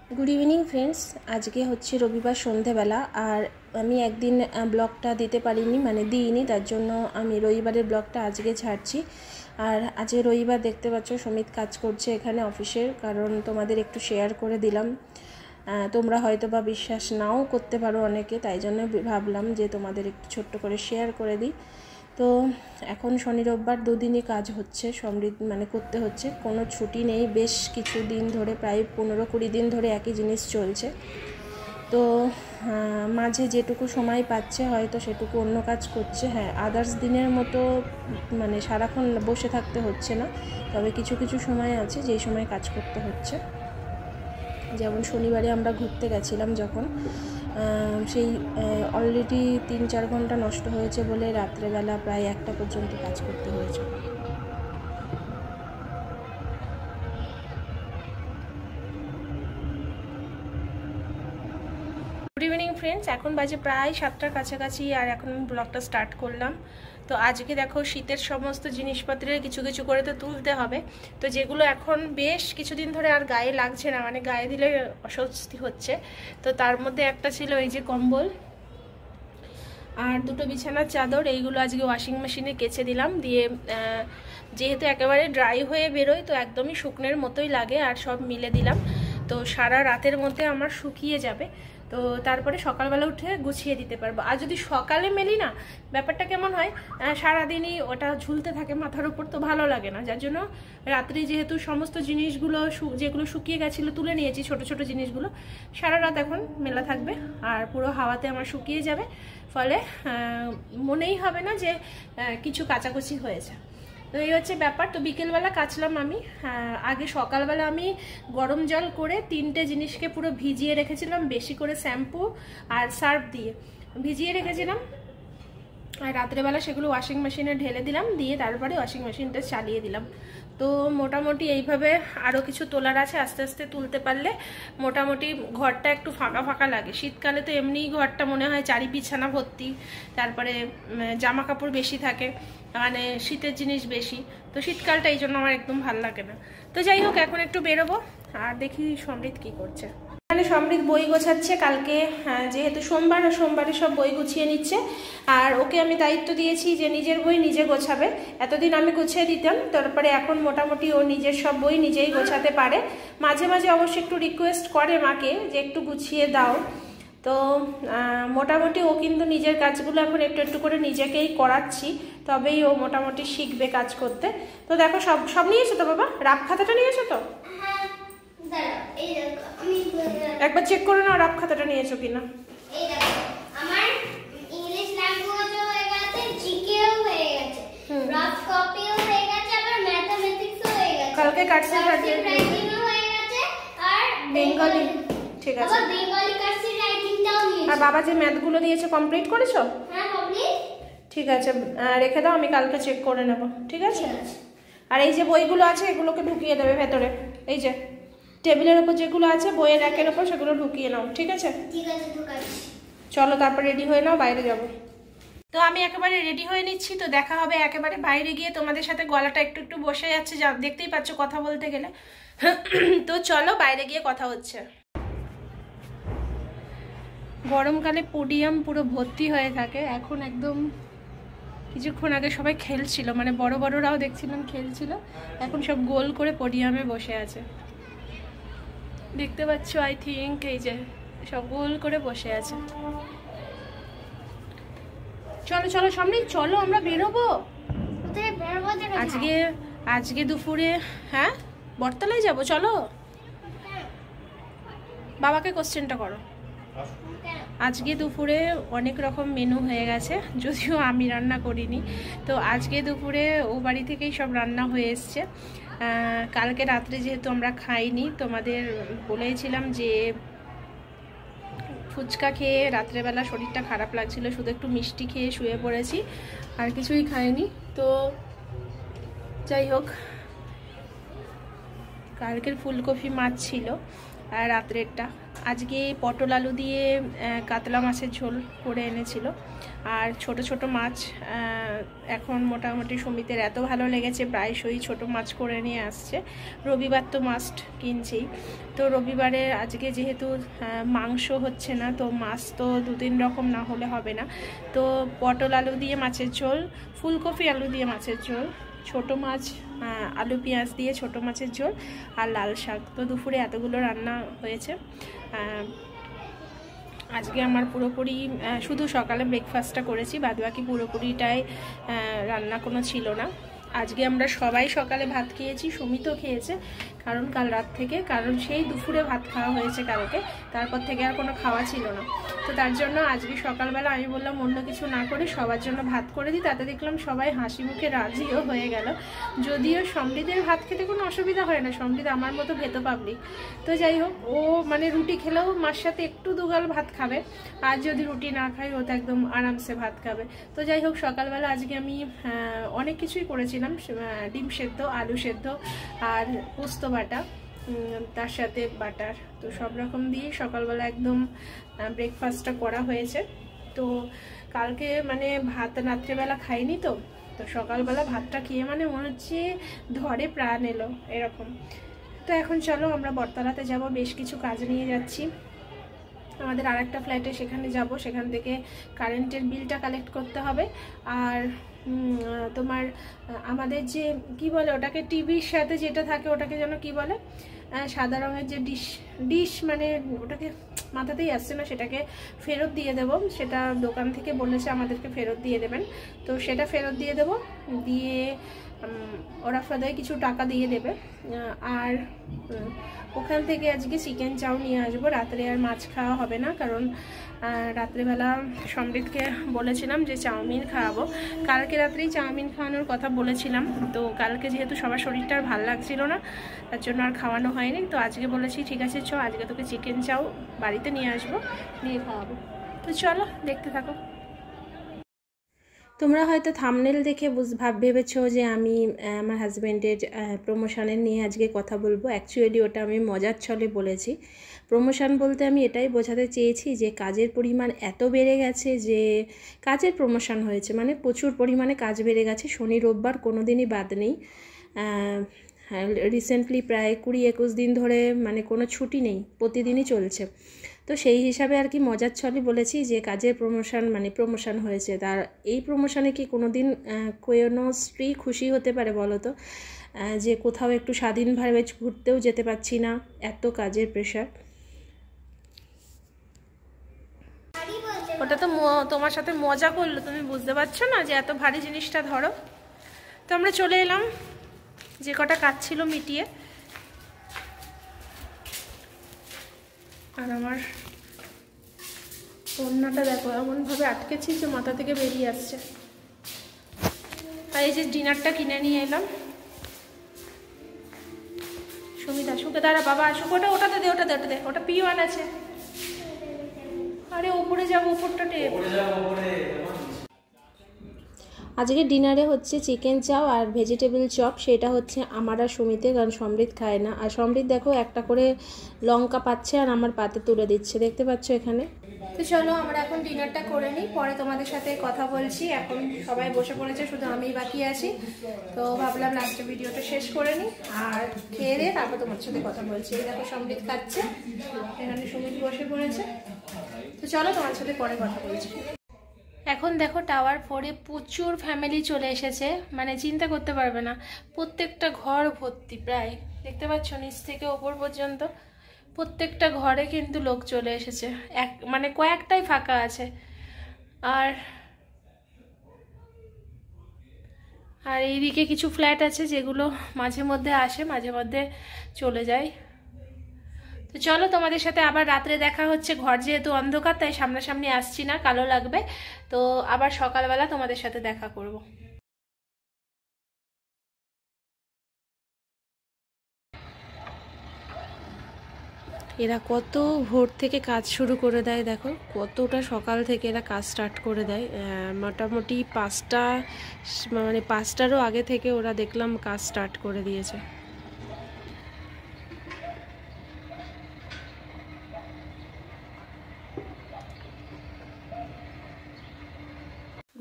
Good evening friends. আজকে হচ্ছে রবিবার সন্ধেবেলা, আর আমি একদিন ব্লগটা দিতে পারিনি, মানে দিইনি, তার জন্য আমি রবিবারের ব্লগটা আজকে ছাড়ছি। আর আজকে রবিবার দেখতে পাচ্ছ সমিত কাজ করছে এখানে অফিসের, কারণ তোমাদের একটু শেয়ার করে দিলাম। তোমরা হয়তো বা বিশ্বাস নাও করতে পারো অনেকে, তাই জন্য ভাবলাম যে তোমাদের একটু ছোট্ট করে শেয়ার করে দিই। তো এখন শনি রোববার দুদিনই কাজ হচ্ছে, মানে করতে হচ্ছে, কোনো ছুটি নেই। বেশ কিছু দিন ধরে, প্রায় 15-20 দিন ধরে একই জিনিস চলছে। তো মাঝে যেটুকু সময় পাচ্ছে হয়তো সেটুকু অন্য কাজ করছে। হ্যাঁ, আদার্স দিনের মতো মানে সারাক্ষণ বসে থাকতে হচ্ছে না, তবে কিছু কিছু সময় আছে যেই সময় কাজ করতে হচ্ছে। যেমন শনিবারে আমরা ঘুরতে গেছিলাম যখন, সেই অলরেডি 3-4 ঘন্টা নষ্ট হয়েছে বলে রাত্রেবেলা প্রায় 1টা পর্যন্ত কাজ করতে হয়েছে। গুড ইভিনিং ফ্রেন্ডস, এখন বাজে প্রায় 7টার কাছাকাছি, আর এখন আমি ব্লগটা স্টার্ট করলাম। তো আজকে দেখো শীতের সমস্ত জিনিসপত্রের কিছু কিছু করে তো তুলতে হবে। তো যেগুলো এখন বেশ কিছুদিন ধরে আর গায়ে লাগছে না, মানে গায়ে দিলে অস্বস্তি হচ্ছে, তো তার মধ্যে একটা ছিল এই যে কম্বল আর দুটো বিছানার চাদর। এইগুলো আজকে ওয়াশিং মেশিনে কেচে দিলাম, দিয়ে যেহেতু একেবারে ড্রাই হয়ে বেরোয় তো একদমই শুকনের মতোই লাগে, আর সব মিলে দিলাম। তো সারা রাতের মধ্যে আমার শুকিয়ে যাবে, তো তারপরে সকালবেলা উঠে গুছিয়ে দিতে পারবো। আর যদি সকালে মেলি না, ব্যাপারটা কেমন হয়, সারাদিনই ওটা ঝুলতে থাকে মাথার উপর, তো ভালো লাগে না। যার জন্য রাত্রি যেহেতু সমস্ত জিনিসগুলো যেগুলো শুকিয়ে গেছিলো তুলে নিয়েছি, ছোট ছোট জিনিসগুলো সারা রাত এখন মেলা থাকবে, আর পুরো হাওয়াতে আমার শুকিয়ে যাবে, ফলে মনেই হবে না যে কিছু কাচাকুচি হয়েছে। তো এই হচ্ছে ব্যাপার। তো বিকেলবেলা কাচলাম আমি, আগে সকালবেলা আমি গরম জল করে 3টে জিনিসকে পুরো ভিজিয়ে রেখেছিলাম, বেশি করে শ্যাম্পু আর সার্ফ দিয়ে ভিজিয়ে রেখেছিলাম, আর রাত্রেবেলা সেগুলো ওয়াশিং মেশিনে ঢেলে দিলাম, দিয়ে তারপরে ওয়াশিং মেশিনটা চালিয়ে দিলাম। তো মোটামুটি এইভাবে আরও কিছু তোলার আছে, আস্তে আস্তে তুলতে পারলে মোটামুটি ঘরটা একটু ফাঁকা ফাঁকা লাগে। শীতকালে তো এমনিই ঘরটা মনে হয় চারি বিছানা ভর্তি, তারপরে জামা কাপড় বেশি থাকে, মানে শীতের জিনিস বেশি, তো শীতকালটা এই জন্য আমার একদম ভাল লাগে না। তো যাই হোক, এখন একটু বেরোবো, আর দেখি সমৃদ্ধ কি করছে। এখানে সমৃদ্ধ বই গোছাচ্ছে, কালকে যেহেতু সোমবার, আর সোমবারে সব বই গুছিয়ে নিচ্ছে, আর ওকে আমি দায়িত্ব দিয়েছি যে নিজের বই নিজে গোছাবে। এতদিন আমি গুছিয়ে দিতাম, তারপরে এখন মোটামুটি ও নিজের সব বই নিজেই গোছাতে পারে। মাঝে মাঝে অবশ্য একটু রিকোয়েস্ট করে মাকে যে একটু গুছিয়ে দাও, তো মোটামুটি ও কিন্তু নিজের কাজগুলো এখন একটু একটু করে নিজেকেই করাচ্ছি, তবেই ও মোটামুটি শিখবে কাজ করতে। তো দেখো সব সব নিয়েছো তো বাবা? রাফ খাতাটা নিয়েছো তো? একবার চেক করে নাও রাফ খাতাটা নিয়েছো কিনা। কালকে কাটছে বেঙ্গলি, ঠিক আছে। আর বাবা যে ম্যাথগুলো দিয়েছে কমপ্লিট করেছো? ঠিক আছে, রেখে দাও, আমি কালকে চেক করে নেব, ঠিক আছে। আর এই যে বইগুলো আছে এগুলোকে ঢুকিয়ে দেবে ভেতরে, এই যে টেবিলের ওপর যেগুলো আছে বইয়ের র্যাকের ওপর সেগুলো ঢুকিয়ে নাও, ঠিক আছে। চলো তারপর রেডি হয়ে নাও, বাইরে যাব। তো আমি একেবারে রেডি হয়ে নিচ্ছি, তো দেখা হবে একেবারে বাইরে গিয়ে। তোমাদের সাথে গলাটা একটু একটু বসে যাচ্ছে, যা দেখতেই পাচ্ছ কথা বলতে গেলে। তো চলো বাইরে গিয়ে কথা হচ্ছে। গরমকালে পোডিয়াম পুরো ভর্তি হয়ে থাকে, এখন একদম কিছুক্ষণ আগে সবাই খেলছিল, মানে বড় বড়রাও দেখছিলাম খেলছিল, এখন সব গোল করে পোডিয়ামে বসে আছে, দেখতে পাচ্ছ আই থিঙ্ক, এই যে সব গোল করে বসে আছে। চলো চলো সামনে চলো, আমরা বেরোবো আজকে দুপুরে। হ্যাঁ, বটতলায় যাবো, চলো। বাবাকে কোশ্চেনটা করো। আজকে দুপুরে অনেক রকম মেনু হয়ে গেছে, যদিও আমি রান্না করিনি। তো আজকে দুপুরে ও বাড়ি থেকেই সব রান্না হয়ে এসছে। কালকে রাত্রে যেহেতু আমরা খাইনি, তোমাদের বলেছিলাম যে ফুচকা খেয়ে রাত্রেবেলা শরীরটা খারাপ লাগছিল, শুধু একটু মিষ্টি খেয়ে শুয়ে পড়েছি, আর কিছুই খাইনি। তো যাই হোক, কালকের ফুলকপি মাছ ছিল, আর রাত্রেরটা আজকে পটল আলু দিয়ে কাতলা মাছের ঝোল করে এনেছিল। আর ছোট ছোট মাছ এখন মোটামুটি সুমিতের এত ভালো লেগেছে, প্রায়শই ছোট মাছ করে নিয়ে আসছে। রবিবার তো মাস্ট কিনছেই, তো রবিবারে আজকে যেহেতু মাংস হচ্ছে না, তো মাছ তো 2-3 রকম না হলে হবে না। তো পটল আলু দিয়ে মাছের ঝোল, ফুলকপি আলু দিয়ে মাছের ঝোল, ছোট মাছ আলু পেঁয়াজ দিয়ে ছোট মাছের ঝোল আর লাল শাক। তো দুপুরে এতগুলো রান্না হয়েছে। আজকে আমার পুরোপুরি শুধু সকালে ব্রেকফাস্টটা করেছি, বাদবাকি পুরোপুরিটাই রান্না কোনো ছিল না। আজকে আমরা সবাই সকালে ভাত খেয়েছি, সুমিতও খেয়েছে, কারণ কাল রাত থেকে, কারণ সেই দুপুরে ভাত খাওয়া হয়েছে কালকে, তারপর থেকে আর কোনো খাওয়া ছিল না। তো তার জন্য আজকে সকালবেলা আমি বললাম অন্য কিছু না করে সবার জন্য ভাত করে দিই। তাতে দেখলাম সবাই হাসি মুখে রাজিও হয়ে গেল। যদিও সমৃদ্ধের ভাত খেতে কোনো অসুবিধা হয় না, সমৃদ্ধ আমার মতো ভেতো পাবলিক। তো যাই হোক, ও মানে রুটি খেলেও মার সাথে একটু দুগাল ভাত খাবে, আর যদি রুটি না খাই ও তো একদম আরামসে ভাত খাবে। তো যাই হোক, সকালবেলা আজকে আমি অনেক কিছুই করেছিলাম, ডিম সেদ্ধ, আলু সেদ্ধ আর পোস্ত বাটা, তার সাথে বাটার। তো সব রকম দিয়ে সকালবেলা একদম ব্রেকফাস্টটা করা হয়েছে। তো কালকে মানে ভাত রাত্রেবেলা খাইনি, তো তো সকালবেলা ভাতটা খেয়ে মানে মনে হচ্ছে ধরে প্রাণ এলো এরকম। তো এখন চলো আমরা বটতলাতে যাব, বেশ কিছু কাজ নিয়ে যাচ্ছি আমাদের আরেকটা ফ্ল্যাটে, সেখানে যাব, সেখান থেকে কারেন্টের বিলটা কালেক্ট করতে হবে। আর তোমার আমাদের যে কি বলে ওটাকে, টিভির সাথে যেটা থাকে ওটাকে যেন কি বলে, সাদা রঙের যে ডিশ মানে ওটাকে মাথাতেই আসছে না, সেটাকে ফেরত দিয়ে দেব। সেটা দোকান থেকে বলেছে আমাদেরকে ফেরত দিয়ে দেবেন, তো সেটা ফেরত দিয়ে দেব, দিয়ে ওরা ফাদায় কিছু টাকা দিয়ে দেবে। আর ওখান থেকে আজকে চিকেন চাউ নিয়ে আসবো। রাত্রে আর মাছ খাওয়া হবে না, কারণ রাত্রেবেলা সমৃদ্ধকে বলেছিলাম যে চাউমিন খাওয়াবো। কালকে রাত্রেই চাউমিন খাওয়ানোর কথা বলেছিলাম, তো কালকে যেহেতু সবার শরীরটা আর ভালো লাগছিল না, তার জন্য আর খাওয়ানো হয়নি। তো আজকে বলেছি ঠিক আছে চ, আজকে তোকে চিকেন চাউ বাড়িতে নিয়ে আসবো, নিয়ে খাওয়াবো। তো চলো দেখতে থাকো। তোমরা হয়তো থাম্বনেল দেখে ভেবেছো যে আমি আমার হাজব্যান্ডের প্রমোশনের নিয়ে আজকে কথা বলবো। অ্যাকচুয়ালি ওটা আমি মজার ছলে বলেছি। প্রমোশন বলতে আমি এটাই বোঝাতে চেয়েছি যে কাজের পরিমাণ এত বেড়ে গেছে যে কাজের প্রমোশন হয়েছে, মানে প্রচুর পরিমাণে কাজ বেড়ে গেছে। শনি রোববার কোনো দিনই বাদ নেই। রিসেন্টলি প্রায় 20-21 দিন ধরে মানে কোনো ছুটি নেই, প্রতিদিনই চলছে। তো সেই হিসাবে আর কি মজার ছলে বলেছি যে কাজের প্রমোশন হয়েছে। তার এই প্রমোশনে কি কোনো দিন কোনো স্ত্রী খুশি হতে পারে বলো তো, যে কোথাও একটু স্বাধীনভাবে ঘুরতেও যেতে পারছি না, এত কাজের প্রেশার। ওটা তো তোমার সাথে মজা করলো, তুমি বুঝতে পারছো না যে এত ভারী জিনিসটা ধরো। তো আমরা চলে এলাম যে কটা কাজ ছিল মিটিয়ে। আর আমার ওড়নাটা দেখো এমনভাবে আটকেছি যে মাথা থেকে বেরিয়ে আসছে। আর এই যে ডিনারটা কিনে নিয়ে এলাম। সুমিত আসুকে, দাঁড়া বাবা আসুক, ওটাতে দে, ওটাতে দে, ওটা P1 আছে। আরে উপরে যাবো, উপরটা টেপ। আজকে ডিনারে হচ্ছে চিকেন চাও আর ভেজিটেবল চপ, সেটা হচ্ছে আমার আর সুমিতের, কারণ সমৃদ্ধ খায় না। আর সমৃদ্ধ দেখো একটা করে লঙ্কা পাচ্ছে আর আমার পাতে তুলে দিচ্ছে, দেখতে পাচ্ছ এখানে। তো চলো আমরা এখন ডিনারটা করে নিই, পরে তোমাদের সাথে কথা বলছি। এখন সবাই বসে পড়েছে, শুধু আমিই বাকি আছি। তো ভাবলাম লাস্টে ভিডিওটা শেষ করে নিই আর খেয়ে দিয়ে তারপর তোমার সাথে কথা বলছি। এই দেখো সমৃদ্ধ খাচ্ছে, এখানে সুমিত বসে পড়েছে। তো চলো তোমার সাথে পরে কথা বলছি। এখন দেখো টাওয়ার 4-এ প্রচুর ফ্যামিলি চলে এসেছে, মানে চিন্তা করতে পারবে না, প্রত্যেকটা ঘর ভর্তি, প্রায় দেখতে পাচ্ছ নিচ থেকে ওপর পর্যন্ত প্রত্যেকটা ঘরে কিন্তু লোক চলে এসেছে। মানে কয়েকটাই ফাঁকা আছে। আর এইদিকে কিছু ফ্ল্যাট আছে যেগুলো মাঝে মধ্যে আসে, মাঝে মধ্যে চলে যায়। তো চলো তোমাদের সাথে আবার রাত্রে দেখা হচ্ছে। ঘর যেহেতু অন্ধকার তাই সামনাসামনি আসছি না, কালো লাগবে। তো আবার সকালবেলা তোমাদের সাথে দেখা করব। এরা কত ভোর থেকে কাজ শুরু করে দেয়, দেখো কতটা সকাল থেকে এরা কাজ স্টার্ট করে দেয়। মোটামুটি 5টা, মানে 5টারও আগে থেকে ওরা দেখলাম কাজ স্টার্ট করে দিয়েছে।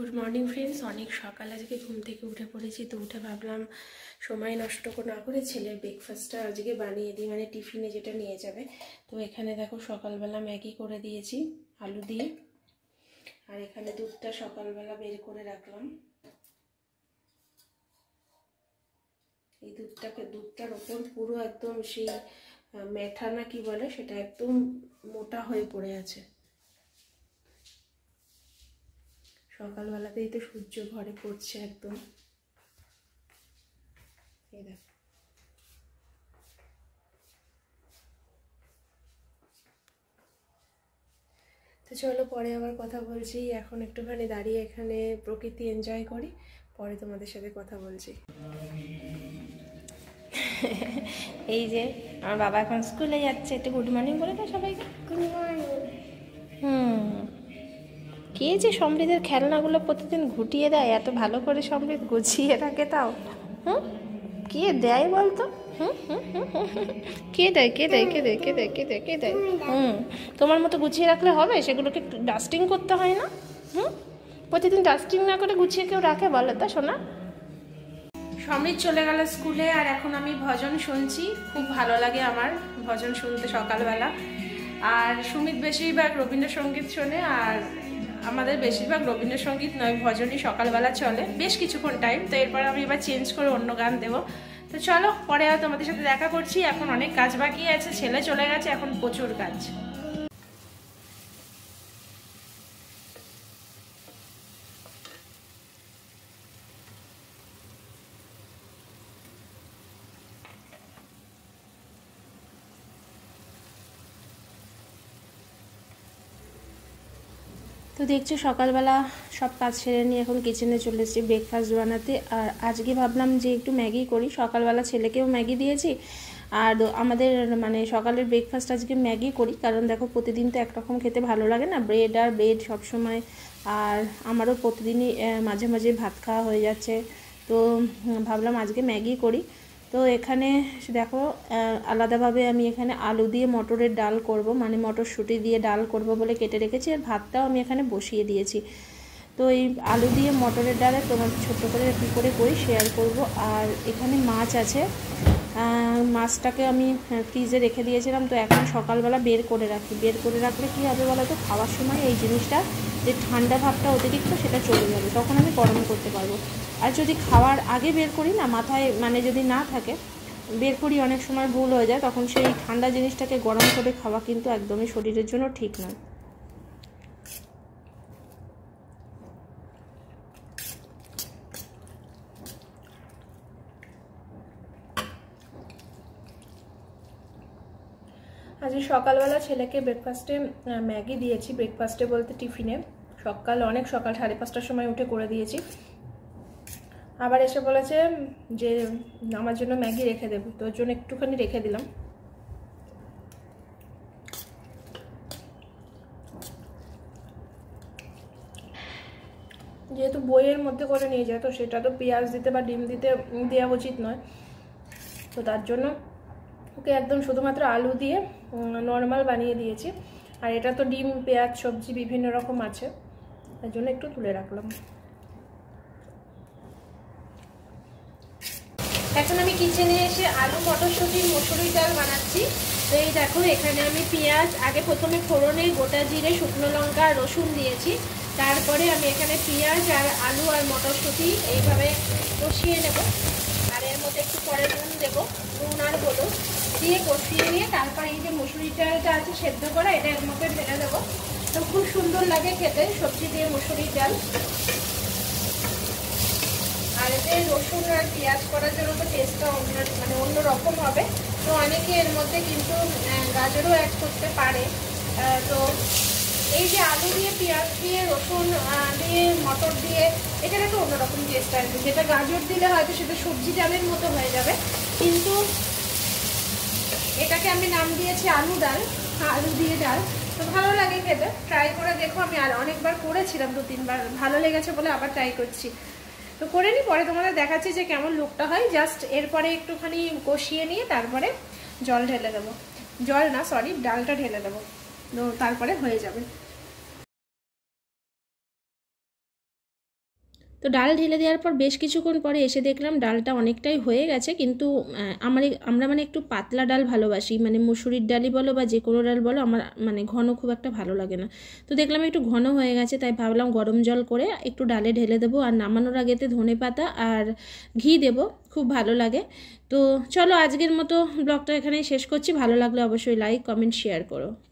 গুড মর্নিং ফ্রেন্ডস, অনেক সকাল আজকে ঘুম থেকে উঠে পড়েছি। তো উঠে ভাবলাম সময় নষ্ট না করে ছেলের ব্রেকফাস্টটা আজকে বানিয়ে দিই, মানে টিফিনে যেটা নিয়ে যাবে। তো এখানে দেখো সকালবেলা ম্যাগি করে দিয়েছি আলু দিয়ে, আর এখানে দুধটা সকালবেলা বের করে রাখলাম। এই দুধটার ওপর পুরো একদম সেই মেঠা না কি বলে সেটা একদম মোটা হয়ে পড়ে আছে। সকালবেলাতেই তো সূর্য ঘরে পড়ছে একদম, এই দেখ। তো চলো পরে আবার কথা বলছি, এখন একটুখানি দাঁড়িয়ে এখানে প্রকৃতি এনজয় করি, পরে তোমাদের সাথে কথা বলছি। এই যে আমার বাবা এখন স্কুলে যাচ্ছে, একটু গুড মর্নিং বলে দাও সবাইকে। Good morning. কে যে সমৃদ্ধের খেলনাগুলো প্রতিদিন ঘুটিয়ে দেয়, এত ভালো করে সমৃদ্ধ গুছিয়ে রাখে তাও। কে দেয় বলতো? কে দেয় কে দেয় কে দেয় কে দেয় কে দেয় কে দেয়? তোমার মতো গুছিয়ে রাখলে হবে? সেগুলোকে ডাস্টিং করতে হয় না? প্রতিদিন ডাস্টিং না করে গুছিয়ে কেউ রাখে বলো তো শোনা? সমৃদ্ধ চলে গেল স্কুলে, আর এখন আমি ভজন শুনছি। খুব ভালো লাগে আমার ভজন শুনতে সকালবেলা। আর সুমিত বেশিরভাগ রবীন্দ্রসঙ্গীত শোনে, আর আমাদের বেশিরভাগ রবীন্দ্রসঙ্গীত নয়, ভজনই সকালবেলা চলে বেশ কিছুক্ষণ টাইম। তো এরপর আমি এবার চেঞ্জ করে অন্য গান দেবো। তো চলো পরে আর তোমাদের সাথে দেখা করছি। এখন অনেক কাজ বাকি আছে, ছেলে চলে গেছে, এখন প্রচুর কাজ। তো দেখছো সকালবেলা সব কাজ সেরে নিয়ে এখন কিচেনে চলে এসেছি ব্রেকফাস্ট বানাতে। আর আজকে ভাবলাম যে একটু ম্যাগি করি, সকালবেলা ছেলেকেও ম্যাগি দিয়েছি। আর আমাদের মানে সকালের ব্রেকফাস্ট আজকে ম্যাগি করি, কারণ দেখো প্রতিদিন তো একরকম খেতে ভালো লাগে না, ব্রেড সবসময়। আর আমারও প্রতিদিনই মাঝে মাঝে ভাত খাওয়া হয়ে যাচ্ছে, তো ভাবলাম আজকে ম্যাগি করি। তো এখানে দেখো আলাদাভাবে আমি এখানে আলু দিয়ে মটরের ডাল করব, মানে মটরশুঁটি দিয়ে ডাল করব বলে কেটে রেখেছি। আর ভাতটাও আমি এখানে বসিয়ে দিয়েছি। তো এই আলু দিয়ে মটরের ডালে তোমার ছোট্ট করে কী করে করি শেয়ার করব। আর এখানে মাছ আছে, মাছটাকে আমি ফ্রিজে রেখে দিয়েছিলাম। তো এখন সকালবেলা বের করে রাখলে কী হবে বলো তো, খাওয়ার সময় এই জিনিসটা যে ঠান্ডা ভাবটা অতিরিক্ত সেটা চলে যাবে, তখন আমি গরম করতে পারবো। আর যদি খাওয়ার আগে বের করি না, মাথায় মানে যদি না থাকে বের করি, অনেক সময় ভুল হয়ে যায়, তখন সেই ঠান্ডা জিনিসটাকে গরম করে খাওয়া কিন্তু একদমই শরীরের জন্য ঠিক নয়। আজ সকালবেলা ছেলেকে ব্রেকফাস্টে ম্যাগি দিয়েছি, ব্রেকফাস্টে বলতে টিফিনে। অনেক সকাল 5:30টার সময় উঠে করে দিয়েছি। আবার এসে বলেছে যে আমার জন্য ম্যাগি রেখে দেবো, তো ওর জন্য একটুখানি রেখে দিলাম। যেহেতু বইয়ের মধ্যে করে নিয়ে যায়, তো সেটা তো পেঁয়াজ দিতে বা ডিম দিতে দেওয়া উচিত নয়, তো তার জন্য ওকে একদম শুধুমাত্র আলু দিয়ে নর্মাল বানিয়ে দিয়েছি। আর এটা তো ডিম পেঁয়াজ সবজি বিভিন্ন রকম আছে, তার জন্য একটু তুলে রাখলাম। এখন আমি কিচেনে এসে আলু মটরশুঁটির মসুরির ডাল বানাচ্ছি। তো এই দেখো এখানে আমি পেঁয়াজ আগে প্রথমে ফোড়নে গোটা জিরে শুকনো লঙ্কা রসুন দিয়েছি, তারপরে আমি এখানে পেঁয়াজ আর আলু আর মটরশুঁটি এইভাবে কষিয়ে নেব। আর এর মধ্যে একটু পরে নুন দেবো, নুন আর হলুদ দিয়ে কষিয়ে নিয়ে তারপরে এই যে মসুরির ডালটা আছে সেদ্ধ করা, এটা এর মধ্যে ঢেলে দেবো। তো খুব সুন্দর লাগে খেতে সবজি দিয়ে মসুরির ডাল। আর এতে রসুন আর পেঁয়াজ করার জন্য তো টেস্টটা মানে অন্যরকম হবে। তো অনেকে এর মধ্যে কিন্তু গাজরও অ্যাড করতে পারে। তো এই যে আলু দিয়ে পেঁয়াজ দিয়ে রসুন দিয়ে মটর দিয়ে এটার একটা অন্যরকম টেস্ট আসবে, যেটা গাজর দিলে হয়তো সেটা সবজি ডালের মতো হয়ে যাবে। কিন্তু এটাকে আমি নাম দিয়েছি আলু ডাল, আলু দিয়ে ডাল। তো ভালো লাগে খেতে, ট্রাই করে দেখো। আমি আর অনেকবার করেছিলাম, 2-3বার, ভালো লেগেছে বলে আবার ট্রাই করছি। তো করে নিই, পরে তোমাদের দেখাচ্ছি যে কেমন লুকটা হয়। জাস্ট এরপরে একটুখানি কষিয়ে নিয়ে তারপরে জল ঢেলে দেবো, জল না সরি ডালটা ঢেলে দেবো, তো তারপরে হয়ে যাবে। তো ডাল ঢেলে দেওয়ার পর বেশ কিছুক্ষণ পরে এসে দেখলাম ডালটা অনেকটাই হয়ে গেছে, কিন্তু আমরা মানে একটু পাতলা ডাল ভালোবাসি, মানে মুসুরির ডালই বলো বা যে কোনো ডাল বলো, আমার মানে ঘন খুব একটা ভালো লাগে না। তো দেখলাম একটু ঘন হয়ে গেছে, তাই ভাবলাম গরম জল করে একটু ডালে ঢেলে দেবো, আর নামানোর আগেতে ধনেপাতা আর ঘি দেবো, খুব ভালো লাগে। তো চলো আজকের মতো ব্লগটা এখানেই শেষ করছি। ভালো লাগলে অবশ্যই লাইক, কমেন্ট, শেয়ার করো।